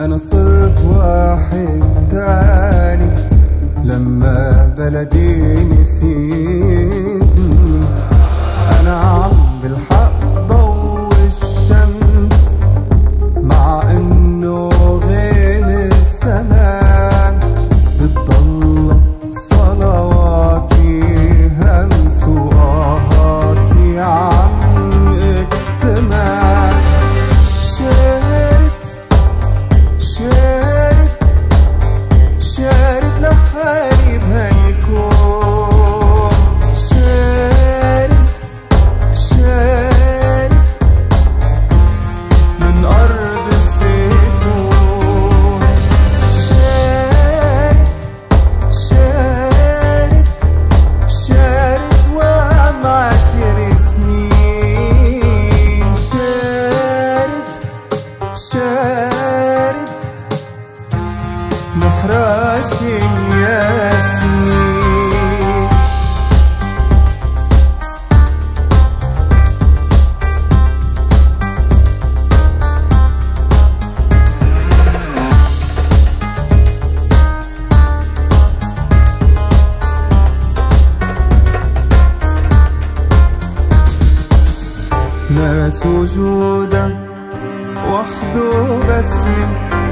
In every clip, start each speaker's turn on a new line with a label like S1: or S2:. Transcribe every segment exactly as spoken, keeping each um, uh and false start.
S1: أنا صرت واحد تاني لما بلدي نسيتني. أنا عم بالحق ضو الشمس مع إنه غيم السما، بضلا صلواتي همس وآهاتي عم اكتما. شارد شارد شارد لحالي بهالكون. شارد شارد من أرض الزيتون. شارد شارد شارد وعم عاشر سنين. شارد شارد حراش الياسمين. ناس وجودا وحده بسمة،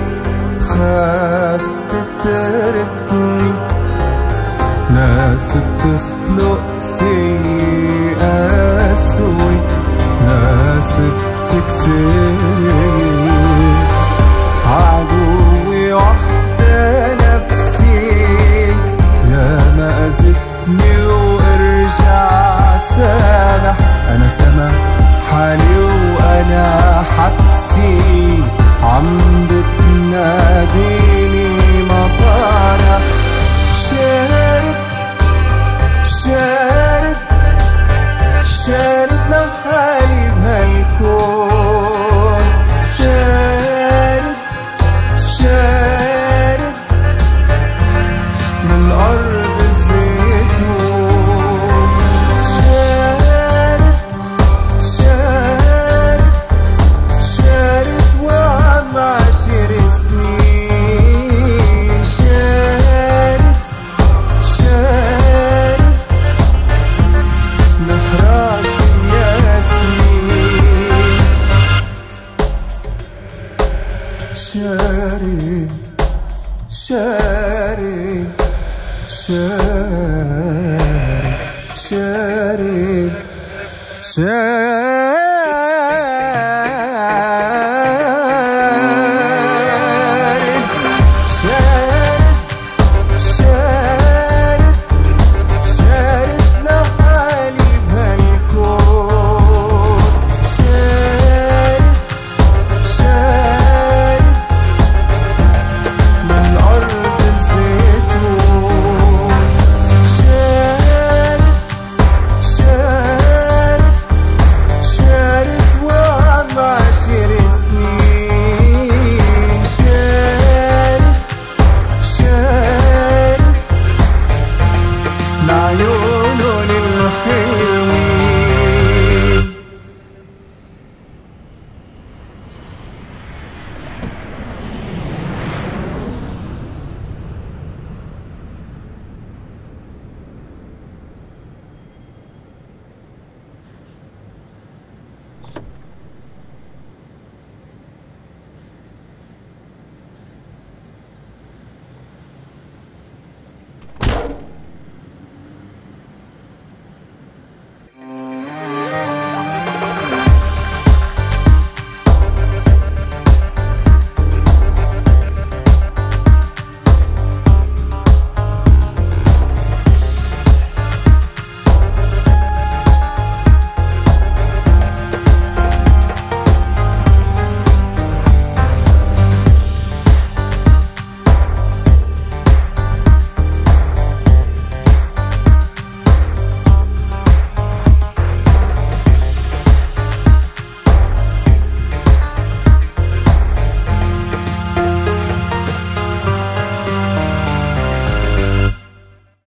S1: خاف تتركني. ناس بتخلق في قسوة، ناس بتكسرني. عدوي وحده نفسي يا ما أذتني وارجع سامح. أنا سما حالي وأنا حبسي، عم بتناديني مطارح. شارد شارد شارد لحالي بهالكون. شارد شارد من أرض الزيتون. شارد شارد شارد وعم عاشر سنين. شارد شارد حراش الياسمين. شارد شارد شارد شارد شارد